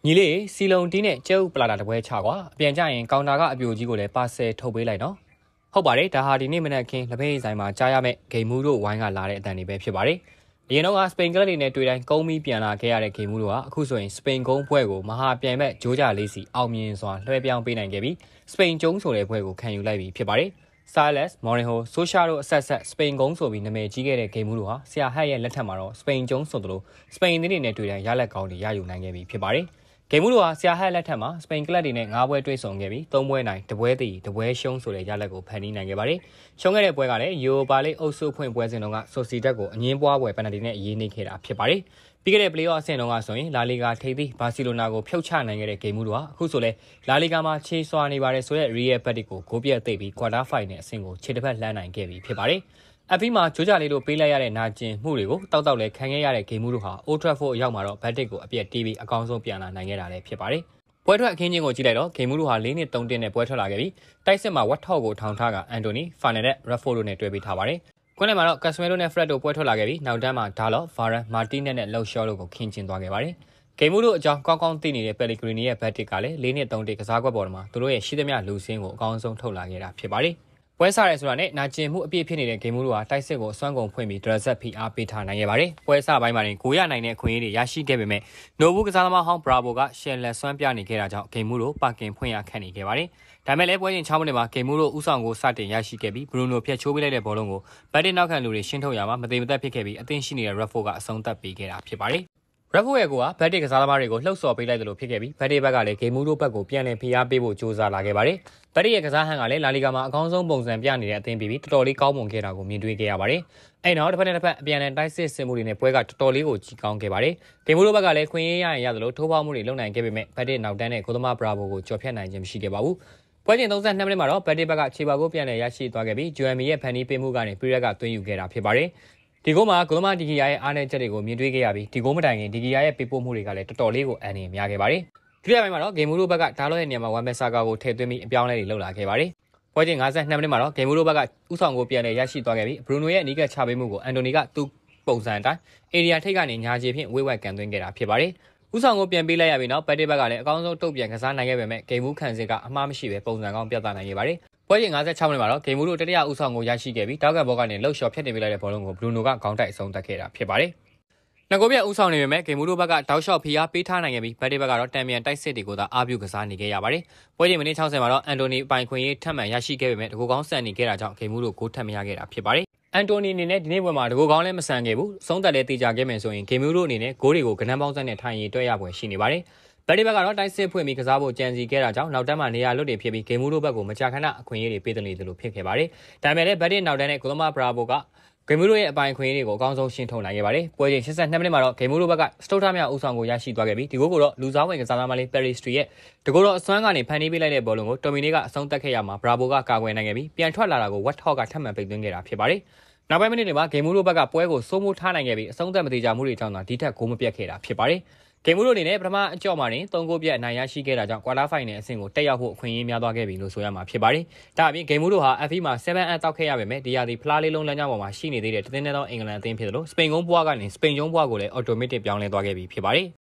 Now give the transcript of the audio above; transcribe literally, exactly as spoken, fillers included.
ညီလေးစီလုံးတင်းနဲ့ကျဲဥပလာတာတပွဲချကွာအပြန်ကြရင်ကောင်တာကအပြိုကြီးကိုလည်းပါဆယ်ထုတ်ပေးလိုက်နော်ဟုတ်ပါတယ်ဒါဟာဒီနေ့မနက်ခင်းလက်ဖက်ဆိုင်မှာကြားရမယ့်ဂိမ်းမှုတို့ဝိုင်းကလာတဲ့အတန်တွေပဲဖြစ်ပါတယ်အရင်တော့ကစပိန်ကလပ်တွေနဲ့တွေ့တိုင်းကုန်းပြီးပြန်လာခဲ့ရတဲ့ဂိမ်းမှုတို့ကအခုဆိုရင်စပိန်ကုန်းပွဲကိုမဟာပြန်မဲ့ဂျိုးကြလေးစီအောင်မြင်စွာလွှဲပြောင်းပေးနိုင်ခဲ့ပြီးစပိန်ကျုံးဆိုတဲ့ပွဲကိုခံယူလိုက်ပြီးဖြစ်ပါတယ်Silas, Morinho, Socharo အဆက်ဆက်စပိန်ကုန်းဆိုပြီးနာမည်ကြီးခဲ့တဲ့ဂိမ်းမှုတို့ဟာဆရာဟက်ရဲ့လက်ထက်မှာတော့စပိန်ကျုံးဆိုသလိုစပိန်တွေနဲ့တွေ့တိုင်းရလက်ကောင်းတွေရယူနိုင်ခဲ့ပြီးဖြစ်ပါတယ်ဂိမ်းမှုတို့ဟာဆရာဟက်လက်ထက်မှာစပိန်ကလပ်တွေနဲ့ငါးပွဲတွေ့ဆုံခဲ့ပြီးသုံးပွဲနိုင်တပွဲတည်တပွဲရှုံးဆိုတဲ့ရလက်ကိုဖန်တီးနိုင်ခဲ့ပါတယ်ရှုံးခဲ့တဲ့ပွဲကလည်း Europa League အုပ်စုဖွင့်ပွဲစဉ်တုန်းက Sociedad ကိုအငင်းပွားပွဲပယ်နယ်တီနဲ့အရေးနိမ့်ခဲ့တာဖြစ်ပါတယ်ပြီးခဲ့တဲ့ play-off အဆင့်တုန်းကဆိုရင်လာလီဂါထိပ်သီးဘာစီလိုနာကိုဖျောက်ချနိုင်ခဲ့တဲ့ဂိမ်းမှုတို့ဟာအခုဆိုလဲလာလီဂါမှာခြေစွာနေပါတယ်ဆိုတဲ့ Real Betis ကိုဂိုးပြတ်သိပ်ပြီး quarter final အဆင့်ကိုခြေတစ်ဖက်လှမ်းနိုင်ခဲ့ပြီးဖြစ်ပါတယ်အဖီမှာဂျိုးကြလေးတို့ပေးလိုက်ရတဲ့နာကျင်မှုတွေကိုတောက်တောက်လဲခံခဲ့ရတဲ့ဂိမ်းမှုတို့ဟာ Old Trafford အရောက်မှာတော့ Betis ကိုအပြတ်တီးပြီးအကောင်းဆုံးပြန်လာနိုင်ခဲ့တာလည်းဖြစ်ပါတယ်ပွဲထွက်အခင်းချင်းကိုကြည့်လိုက်တော့ဂိမ်းမှုတို့ဟာ၄နှစ်၃တင်းနဲ့ပွဲထွက်လာခဲ့ပြီးတိုက်စစ်မှာဝတ်ထောက်ကိုထောင်ထားကအန်တိုနီဖာနယ်နဲ့ရက်ဖိုတို့နဲ့တွေ့ပြီးထားပါတယ်ကွင်းထဲမှာတော့ကက်စမဲရိုနဲ့ဖရက်တို့ပွဲထွက်လာခဲ့ပြီးနောက်တန်းမှာဒါလော့ဗာရန်မာတီနက်နဲ့လောက်ရှော့တို့ကိုခင်းကျင်းသွားခဲ့ပါတယ်ဂိမ်းမှုတို့အကြောင်းကောင်းကောင်းသိနေတဲ့ပယ်လီဂရီနီရဲ့ဘတ်တစ်ကလည်း၄နှစ်၃တင်းကစားကွက်ပေါ်မှာသူတို့ရဲ့ရှိသမျှလူစင်းကိုအကောင်းဆုံးထုတ်လာခဲ့တာဖြစ်ပါတယ်ပွဲစားရဲဆိုတာနဲ့နာကျင်မှုအပြည့်ဖြစ်နေတဲ့ဂိမ်းမှုတို့ဟာတိုက်စစ်ကိုအစွမ်းကုန်ဖွင့်ပြီးဒရက်ဆက်ဖီအားပေးထားနိုင်ခဲ့ပါတယ်။ပွဲစားပိုင်းမှာတင်ကိုရနိုင်တဲ့အခွင့်အရေးတွေရရှိခဲ့ပေမဲ့နိုဘူးကစားသမားဟောင်းဘရာဗိုကရှယ်လက်စွမ်းပြနေခဲ့တာကြောင့်ဂိမ်းမှုတို့ပါကင်ဖွင့်ရခန့်နေခဲ့ပါတယ်။ဒါပေမဲ့လည်းပွဲစဉ်၆မိနစ်မှာဂိမ်းမှုတို့ဥဆောင်ကိုစတင်ရရှိခဲ့ပြီးဘရူနိုဖျက်ချိုးပေးလိုက်တဲ့ဘောလုံးကိုဘတ်တစ်နောက်ခံလူတွေရှင်းထုတ်ရမှာမသေးမသက်ဖြစ်ခဲ့ပြီးအသင်းရှိနေတဲ့ရက်ဖိုကအဆုံးသတ်ပေးခဲ့တာဖြစ်ပါတယ်။ရက်ဖိုရဲ့ကိုကဘတ်တစ်ကစားသမားတွေကိုလှုပ်ဆော်ပေးလိုက်တယ်လို့ဖြစ်ခဲ့ပြီးဘတ်တစ်ဘက်ကလည်းဂိမ်းမှုတို့ဘက်ကိုပြန်လည်ဖိအားပေးဖို့ကြိုးစားလာခဲ့ပါတယ်။ဘတ်တစ်ရဲ့ကစားဟန်ကလည်းလာလီဂါမှာအကောင်းဆုံးပုံစံပြနေတဲ့အသင်းပြီးပြီးတော်တော်လေးကောင်းမွန်ခဲ့တာကိုမြင်တွေ့ခဲ့ရပါတယ်။အဲ့နောက်တစ်ဖက်နဲ့တစ်ဖက်အပြန်အလှန်တိုက်စစ်ဆင်မှုတွေနဲ့ပွဲကတော်တော်လေးကိုကြီးကောင်းခဲ့ပါတယ်။ဂိမ်းမှုတို့ဘက်ကလည်းခွင့်ရရရင်ရသလိုထိုးပေါက်မှုတွေလုပ်နိုင်ခဲ့ပေမဲ့ဘတ်တစ်နောက်တန်းနဲ့ကိုသမားဘရာဗိုကိုကြော်ဖြတ်နိုင်ခြင်းမရှိခဲ့ပါဘူး။ပွဲချိန်၃၂မိနစ်မှာတော့ဘတ်တစ်ဘက်ကခြေပါကိုပြန်လည်ရရှိသွားခဲ့ပြီးဂျိုအမ်မီရဲ့ဖန်နီးပေးမှုကနေပီရက်ကသွင်းယူခဲ့တာဖြစ်ပါတယ်။ဒီဂိုးမှာဂိုးသမားဒီဂီယာရဲ့အားနည်းချက်တွေကိုမြင်တွေ့ခဲ့ရပြီးဒီဂိုးမတိုင်ခင်ဒီဂီယာရဲ့ပေးပို့မှုတွေကလည်းတော်တော်လေးကိုအန်နေများခဲ့ပါတယ်။ဒုတိယပိုင်းမှာတော့ဂိမ်းမှုတို့ဘက်ကဒါလော့ရဲ့နေရာမှာဝမ်ဘက်ဆာကာကိုထည့်သွင်းပြီးအပြောင်းလဲတွေလုပ်လာခဲ့ပါတယ်။ပွဲချိန်၅၂မိနစ်မှာတော့ဂိမ်းမှုတို့ဘက်ကဥဆောင်ကိုပြန်လည်ရရှိသွားခဲ့ပြီးဘရူနိုရဲ့အနီးကပ်ချပေးမှုကိုအန်တိုနီကသူ့ပုံစံအတိုင်းအေရီယာထိပ်ကနေညာခြေဖြင့်ဝေးဝက်ကန်သွင်းခဲ့တာဖြစ်ပါတယ်။ဥဆောင်ကိုပြန်ပေးလိုက်ရပြီးနောက်ဘတ်တစ်ဘက်ကလည်းအကောင်းဆုံးတုတ်ပြန်ကစားနိုင်ခဲ့ပေမဲ့ဂိမ်းမှုခံစစ်ကအမှားမရှိပဲပုံစံကောင်းပြသနိုင်ခဲ့ပါတယ်။ပွဲချိန်၅၆မိနစ်မှာတော့ဂိမ်းမှုတို့တတိယဥဆောင်ကိုရရှိခဲ့ပြီးတောက်ကဘောကနေလှုပ်ရှော်ဖြတ်တင်ပေးလိုက်တဲ့ဘောလုံးကိုဘရူနိုကခေါင်းတိုက်အဆုံးသတ်ခဲ့တာဖြစ်ပါတယ်။ငကိုပြဥဆောင်နေပေမဲ့ဂိမ်းမှုတို့ဘက်ကတောက်လျှော့ဖိအားပေးထားနိုင်ခဲ့ပြီးဘတ်တစ်ဘက်ကတော့တံမြန်တိုက်စစ်တွေကိုသာအားပြုကစားနေခဲ့ရပါတယ်။ပွဲချိန်မိနစ်၆၀မှာတော့အန်တိုနီပိုင်ခွင့်ရေးထပ်မံရရှိခဲ့ပေမဲ့တကူကောင်းဆန်နေခဲ့တာကြောင့်ဂိမ်းမှုတို့ဂိုးထပ်မရခဲ့တာဖြစ်ပါတယ်။အန်တိုနီအနေနဲ့ဒီနေ့ပွဲမှာတကူကောင်းလည်းမဆန်ခဲ့ဘူး။ဆုံးသက်လည်းတေချာခဲ့မယ်ဆိုရင်ဂိမ်းမှုတို့အနေနဲ့ဂိုးတွေကိုကနန်းပေါင်းစက်နဲ့ထိုင်ရင်တွဲရပွဲရှိနေပါတယ်။ဘတ်တစ်ဘက်ကတော့တိုက်စစ်ဖွင့်ပြီးကစားဖို့ကြံစီခဲ့တာကြောင့်နောက်တန်းမှာနေရာလွတ်တွေဖြစ်ပြီးဂိမ်းမှုတို့ဘက်ကိုမကြာခဏအခွင့်အရေးတွေပေးတယ်လို့ဖြစ်ခဲ့ပါတယ်။ဒါပေမဲ့လည်းဘတ်တစ်နောက်တန်းနဲ့ကိုသမားဘရာဗိုကဂိမ်းမှုတို့ရဲ့အပိုင်ခွင့်အရေးတွေကိုအကောင်းဆုံးရှင်းထုတ်နိုင်ခဲ့ပါတယ်။ပွဲချိန်၈၂မိနစ်မှာတော့ဂိမ်းမှုတို့ဘက်ကစတုတ်ထမြောက်ဥဆောင်ကိုရရှိသွားခဲ့ပြီးဒီဂိုးကိုတော့လူစားဝင်ကစားသမားလေးပယ်ရီစထရီရဲ့တကူတော့အစွမ်းကနေဖန်တီးပေးလိုက်တဲ့ဘောလုံးကိုတိုမီနီကအဆုံးသတ်ခဲ့ရမှာဘရာဗိုကကာကွယ်နိုင်ခဲ့ပြီးပြန်ထွက်လာတာကိုဝတ်ထောက်ကထပ်မံပိတ်သွင်းခဲ့တာဖြစ်ပါတယ်။နောက်ပိုင်းမိနစ်တွေမှာဂိမ်းမှုတို့ဘက်ကပွဲကိုစိုးမိုးထားနိုင်ခဲ့ပြီးအဆုံးသတ်မသေးကြမှုတွေကြောင့်သာဒီထက်ဂိုးမပြတ်ခဲ့တာဖြစ်ပါတယ်။ဂိမ်းမှုတို့အနေနဲ့ပထမအကြော့မှာတင်၃ဂိုးပြတ်အနိုင်ရရှိခဲ့တာကြောင့်ကွာတာဖိုင်နယ်အဆင့်ကိုတက်ရောက်ဖို့အခွင့်အရေးများသွားခဲ့ပြီလို့ဆိုရမှာဖြစ်ပါတယ်။ဒါအပြင်ဂိမ်းမှုတို့ဟာ F E မှာ7အပ်တောက်ခဲ့ရပေမဲ့ဒီရာသီဖလားလေးလုံးလမ်းကြောင်းပေါ်မှာရှိနေသေးတဲ့တသင်းနဲ့သောအင်္ဂလန်အသင်းဖြစ်တယ်လို့စပိန်ကုန်းဘွားကနေစပိန်ကျုံးဘွားကိုလည်း automatic ပြောင်းလဲသွားခဲ့ပြီဖြစ်ပါတယ်။